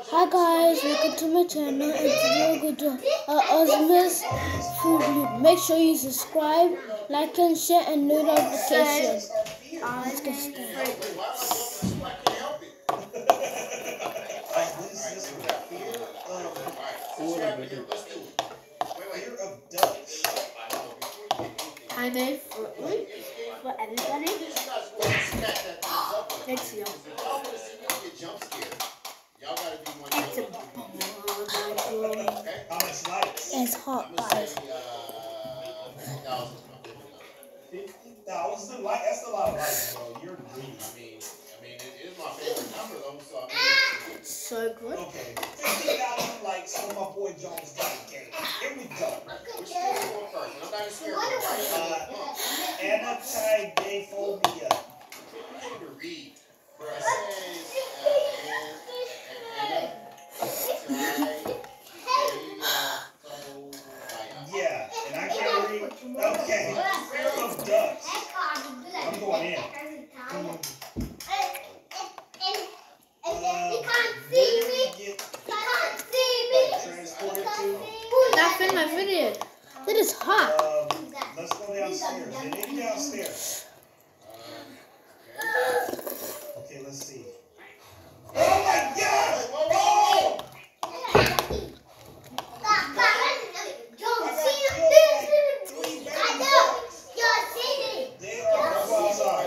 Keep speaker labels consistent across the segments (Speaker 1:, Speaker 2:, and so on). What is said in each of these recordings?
Speaker 1: Hi guys, welcome to my channel and today we're going to Osmos Food Loop. Make sure you subscribe, like and share and notification. Let's get started.
Speaker 2: I made Fruit Loop for everybody. Let's see.
Speaker 1: It's hot, guys.
Speaker 3: 50,000 likes. That's a lot of likes, bro. You're greedy. I mean, it is my favorite number, though. So
Speaker 2: It's so good.
Speaker 3: okay, 50,000 likes for my boy Jones got a game. Here we go. We're still going first. I'm not even scared. Anti-gayphobia. Read. Yeah, and I can't read. Okay, fear of ducks. I'm going in.
Speaker 4: You can't see me. You can't see me.
Speaker 3: Transported to.
Speaker 2: That's in my video.
Speaker 1: It is hot.
Speaker 3: Let's go downstairs. They need downstairs. Okay, let's see. Oh my God! Oh! They are outside.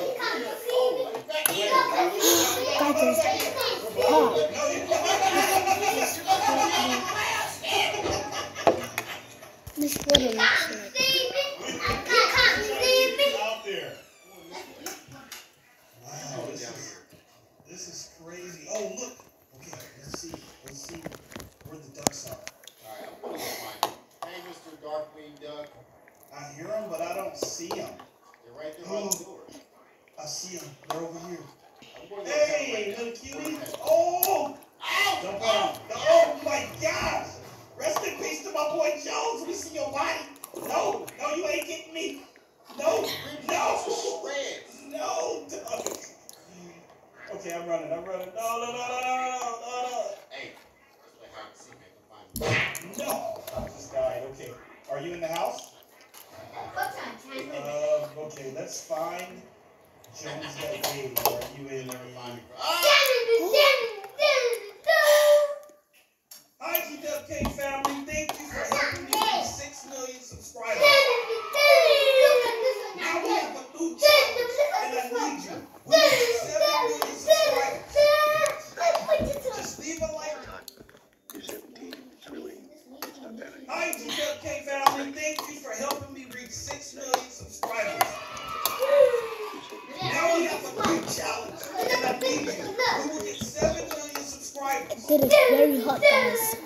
Speaker 1: Guys, it's hot. This is what it looks like.
Speaker 3: Out there. Wow, this is crazy. Oh, look. Okay, let's see where the ducks are.
Speaker 5: Alright, I'm gonna go find them. Hey, Mr. Darkwing Duck.
Speaker 3: I hear them, but I don't see them.
Speaker 5: They're right there by the door.
Speaker 3: I see them. They're over here.
Speaker 5: I'm going to
Speaker 3: Hey, little cutie. Oh! Jump on. Oh my gosh! Rest in peace to my boy Jones. We see your body. No, you ain't getting me. No. Ducks. Okay, I'm running. No.
Speaker 5: Hey, let's play hide and seek. I can find them.
Speaker 3: No. I just died. Okay. Are you in the house? Okay, let's find Jones that day. Are you in there? Hi, GWK family. Thank you for helping me reach 6 million subscribers. Now we have a new challenge, and I need you. We need 7 million subscribers. Just leave a like. Hi, GWK family. Thank you for helping me reach 6 million subscribers. Now we have a new challenge, and I need you. We will get 7 million subscribers.
Speaker 1: It is very hot, guys.